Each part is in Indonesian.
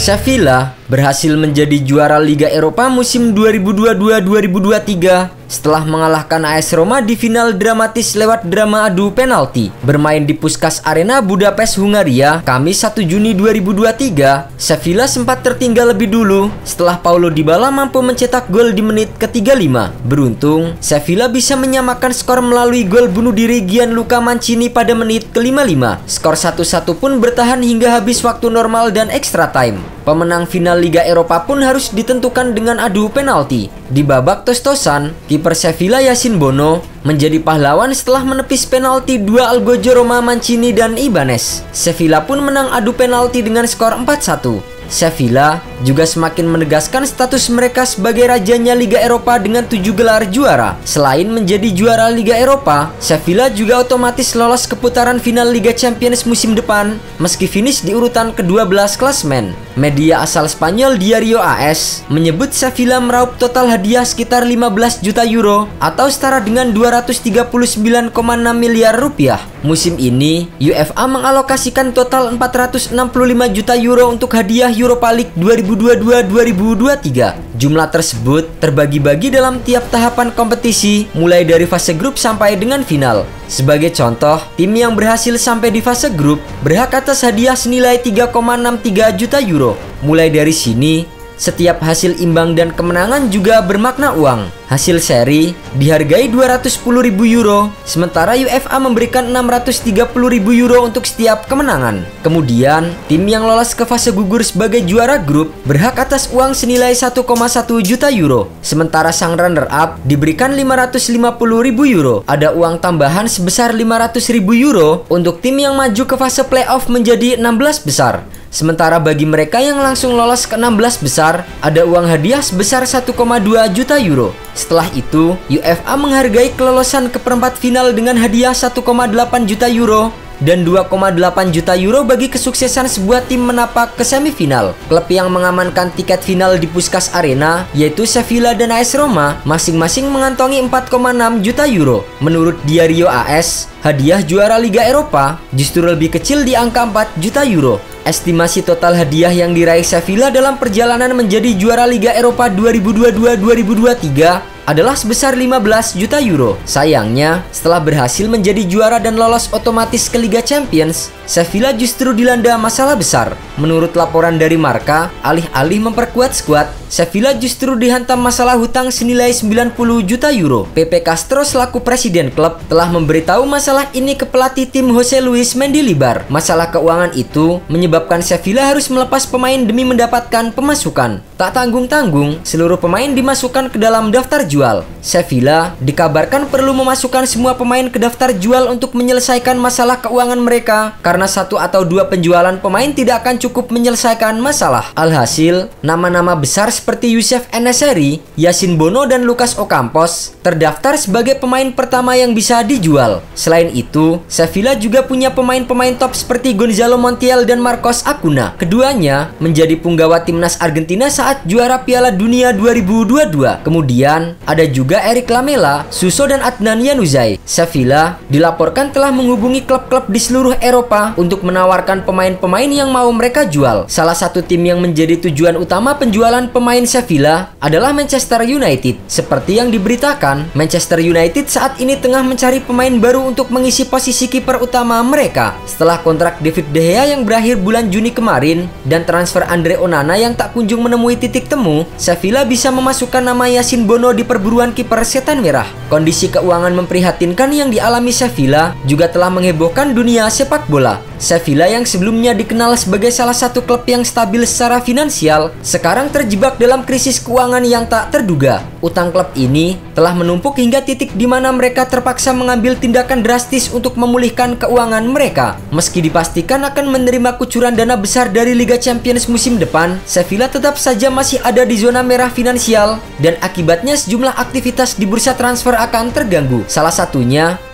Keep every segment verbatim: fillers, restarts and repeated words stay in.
Sevilla berhasil menjadi juara Liga Eropa musim dua ribu dua puluh dua dua ribu dua puluh tiga setelah mengalahkan A S Roma di final dramatis lewat drama adu penalti. Bermain di Puskás Arena Budapest, Hungaria, Kamis satu Juni dua ribu dua puluh tiga, Sevilla sempat tertinggal lebih dulu setelah Paulo Dybala mampu mencetak gol di menit ke tiga puluh lima. Beruntung, Sevilla bisa menyamakan skor melalui gol bunuh diri Gianluca Mancini pada menit ke lima puluh lima. Skor satu satu pun bertahan hingga habis waktu normal dan extra time. Pemenang final Liga Eropa pun harus ditentukan dengan adu penalti. Di babak tos-tosan, kiper Sevilla Yasin Bono menjadi pahlawan setelah menepis penalti dua algojo Roma Mancini dan Ibanez. Sevilla pun menang adu penalti dengan skor empat satu. Sevilla juga semakin menegaskan status mereka sebagai rajanya Liga Eropa dengan tujuh gelar juara. Selain menjadi juara Liga Eropa, Sevilla juga otomatis lolos ke putaran final Liga Champions musim depan meski finish di urutan ke dua belas klasemen. Media asal Spanyol Diario AS menyebut Sevilla meraup total hadiah sekitar lima belas juta euro atau setara dengan dua ratus tiga puluh sembilan koma enam miliar rupiah. Musim ini, UEFA mengalokasikan total empat ratus enam puluh lima juta euro untuk hadiah Europa League dua ribu dua puluh dua dua ribu dua puluh tiga. Jumlah tersebut terbagi-bagi dalam tiap tahapan kompetisi, mulai dari fase grup sampai dengan final. Sebagai contoh, tim yang berhasil sampai di fase grup berhak atas hadiah senilai tiga koma enam tiga juta euro. Mulai dari sini, setiap hasil imbang dan kemenangan juga bermakna uang. Hasil seri dihargai dua ratus sepuluh ribu euro, sementara UEFA memberikan enam ratus tiga puluh ribu euro untuk setiap kemenangan. Kemudian, tim yang lolos ke fase gugur sebagai juara grup berhak atas uang senilai satu koma satu juta euro. Sementara sang runner-up diberikan lima ratus lima puluh ribu euro. Ada uang tambahan sebesar lima ratus ribu euro untuk tim yang maju ke fase playoff menjadi enam belas besar. Sementara bagi mereka yang langsung lolos ke enam belas besar, ada uang hadiah sebesar satu koma dua juta euro. Setelah itu, UEFA menghargai kelolosan ke perempat final dengan hadiah satu koma delapan juta euro dan dua koma delapan juta euro bagi kesuksesan sebuah tim menapak ke semifinal. Klub yang mengamankan tiket final di Puskás Arena, yaitu Sevilla dan A S Roma, masing-masing mengantongi empat koma enam juta euro. Menurut Diario AS, hadiah juara Liga Eropa justru lebih kecil di angka empat juta euro. Estimasi total hadiah yang diraih Sevilla dalam perjalanan menjadi juara Liga Eropa dua ribu dua puluh dua dua ribu dua puluh tiga adalah sebesar lima belas juta euro. Sayangnya, setelah berhasil menjadi juara dan lolos otomatis ke Liga Champions, Sevilla justru dilanda masalah besar. Menurut laporan dari Marca, alih-alih memperkuat skuad, Sevilla justru dihantam masalah hutang senilai sembilan puluh juta euro. Pepe Castro selaku presiden klub telah memberitahu masalah ini ke pelatih tim Jose Luis Mendilibar. Masalah keuangan itu menyebabkan Sevilla harus melepas pemain demi mendapatkan pemasukan. Tak tanggung-tanggung, seluruh pemain dimasukkan ke dalam daftar jual. Sevilla dikabarkan perlu memasukkan semua pemain ke daftar jual untuk menyelesaikan masalah keuangan mereka karena satu atau dua penjualan pemain tidak akan cukup menyelesaikan masalah. Alhasil, nama-nama besar seperti Youssef En-Nesyri, Yasin Bono dan Lucas Ocampos terdaftar sebagai pemain pertama yang bisa dijual. Selain itu, Sevilla juga punya pemain-pemain top seperti Gonzalo Montiel dan Marcos Acuna. Keduanya menjadi punggawa timnas Argentina saat juara Piala Dunia dua ribu dua puluh dua. Kemudian ada juga Eric Lamela, Suso dan Adnan Januzaj. Sevilla dilaporkan telah menghubungi klub-klub di seluruh Eropa untuk menawarkan pemain-pemain yang mau mereka jual. Salah satu tim yang menjadi tujuan utama penjualan pemain Sevilla adalah Manchester United. Seperti yang diberitakan, Manchester United saat ini tengah mencari pemain baru untuk mengisi posisi kiper utama mereka. Setelah kontrak David De Gea yang berakhir bulan Juni kemarin dan transfer Andre Onana yang tak kunjung menemui titik temu, Sevilla bisa memasukkan nama Yasin Bono di perburuan kiper setan merah. Kondisi keuangan memprihatinkan yang dialami Sevilla juga telah menghebohkan dunia sepak bola. Sevilla yang sebelumnya dikenal sebagai salah satu klub yang stabil secara finansial, sekarang terjebak dalam krisis keuangan yang tak terduga. Utang klub ini telah menumpuk hingga titik di mana mereka terpaksa mengambil tindakan drastis untuk memulihkan keuangan mereka. Meski dipastikan akan menerima kucuran dana besar dari Liga Champions musim depan, Sevilla tetap saja masih ada di zona merah finansial dan akibatnya sejumlah aktivitas di bursa transfer akan terganggu. Salah satunya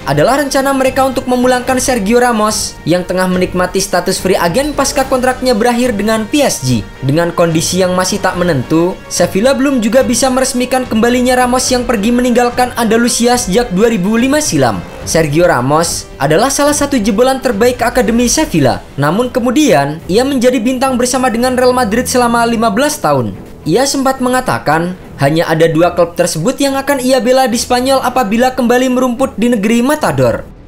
adalah rencana mereka untuk memulangkan Sergio Ramos yang tengah menikmati status free agent pasca kontraknya berakhir dengan P S G. Dengan kondisi yang masih tak menentu, Sevilla belum juga bisa meresmikan kembalinya Ramos yang pergi meninggalkan Andalusia sejak dua ribu lima silam. Sergio Ramos adalah salah satu jebolan terbaik Akademi Sevilla, namun kemudian ia menjadi bintang bersama dengan Real Madrid selama lima belas tahun. Ia sempat mengatakan hanya ada dua klub tersebut yang akan ia bela di Spanyol apabila kembali merumput di negeri Matador.